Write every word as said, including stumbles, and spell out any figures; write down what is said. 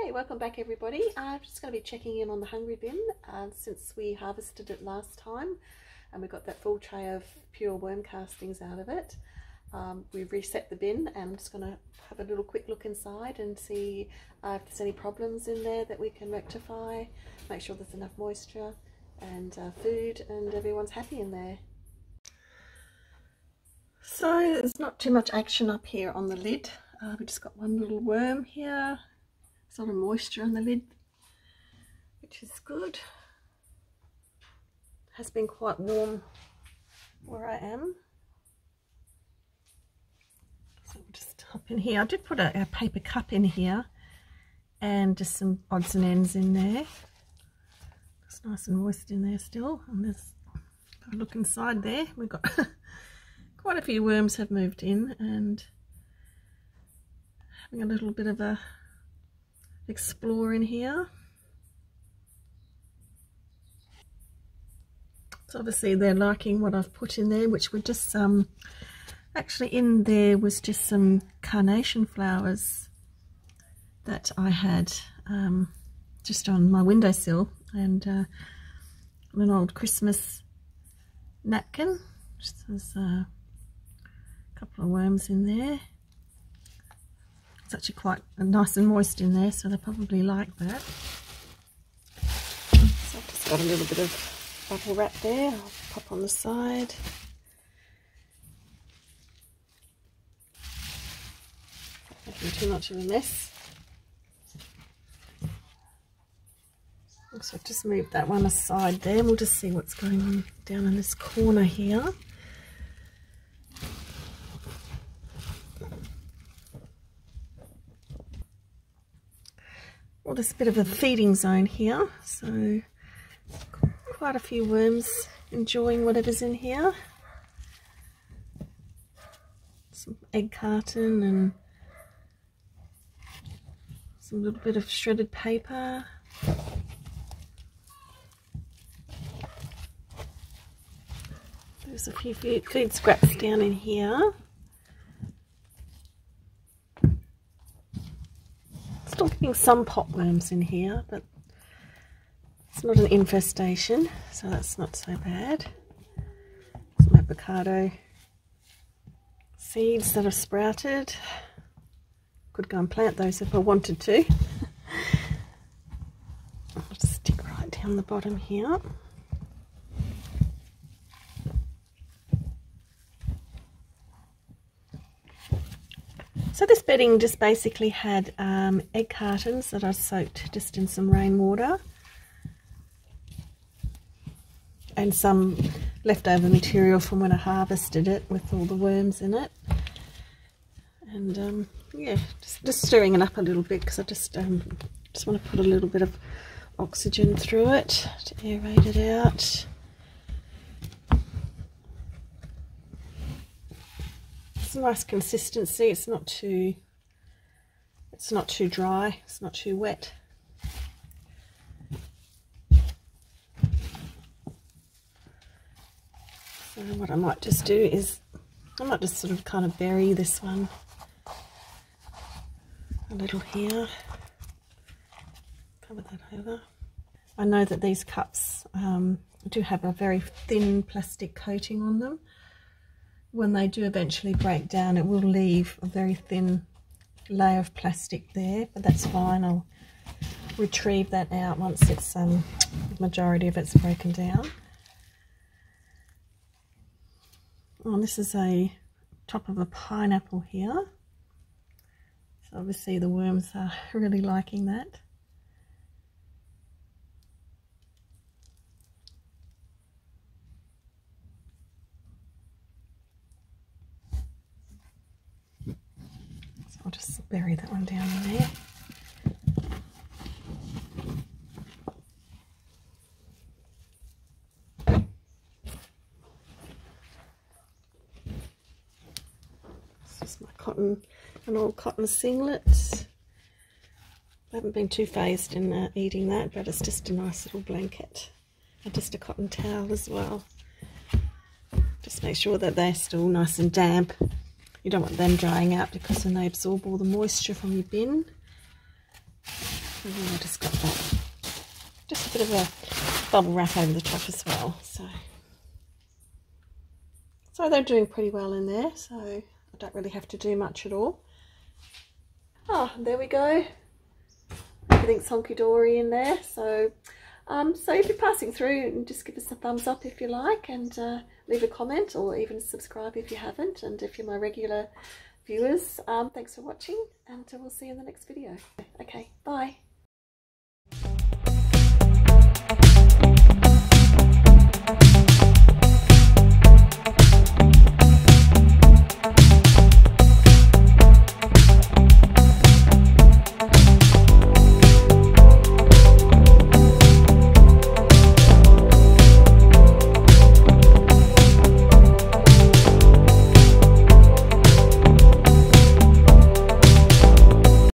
Hey, welcome back everybody. I'm just going to be checking in on the hungry bin uh, since we harvested it last time and we got that full tray of pure worm castings out of it. Um, we've reset the bin and I'm just going to have a little quick look inside and see uh, if there's any problems in there that we can rectify, make sure there's enough moisture and uh, food and everyone's happy in there. So there's not too much action up here on the lid. Uh, we just got one little worm here. There's a lot of moisture on the lid, which is good. It has been quite warm where I am. So we'll just hop in here. I did put a, a paper cup in here and just some odds and ends in there. It's nice and moist in there still. And there's a look inside there. We've got quite a few worms have moved in and having a little bit of a explore in here. So obviously they're liking what I've put in there, which were just some, actually in there was just some carnation flowers that I had um, just on my windowsill, and uh, an old Christmas napkin. Just there's a couple of worms in there. It's actually quite nice and moist in there, so they probably like that. So I've just got a little bit of bubble wrap there. I'll pop on the side. Not making too much of a mess. So I've just moved that one aside there, and we'll just see what's going on down in this corner here. Well, there's a bit of a feeding zone here, so quite a few worms enjoying whatever's in here. Some egg carton and some little bit of shredded paper. There's a few food scraps down in here. Still getting some potworms in here, but it's not an infestation, so that's not so bad. Some avocado seeds that have sprouted. Could go and plant those if I wanted to. I'll just stick right down the bottom here. So this bedding just basically had um, egg cartons that I soaked just in some rainwater and some leftover material from when I harvested it with all the worms in it. And um, yeah, just, just stirring it up a little bit because I just, um, just want to put a little bit of oxygen through it to aerate it out. It's a nice consistency. It's not too it's not too dry, it's not too wet. So what I might just do is I might just sort of kind of bury this one a little here, cover that over. I know that these cups um, do have a very thin plastic coating on them. When they do eventually break down, it will leave a very thin layer of plastic there, but that's fine. I'll retrieve that out once it's um, the majority of it's broken down. Oh, this is a top of a pineapple here, so obviously the worms are really liking that. I'll just bury that one down in there. This is my cotton, an old cotton singlet. I haven't been too phased in uh, eating that, but it's just a nice little blanket. And just a cotton towel as well. Just make sure that they're still nice and damp. You don't want them drying out because then they absorb all the moisture from your bin. And then I just got that, just a bit of a bubble wrap over the top as well. So, so they're doing pretty well in there. So I don't really have to do much at all. Oh, there we go. Everything's honky-dory in there. So, um, so if you're passing through, and just give us a thumbs up if you like, and uh, leave a comment, or even subscribe if you haven't. And if you're my regular viewers, um, thanks for watching, and we'll see you in the next video. Okay, bye.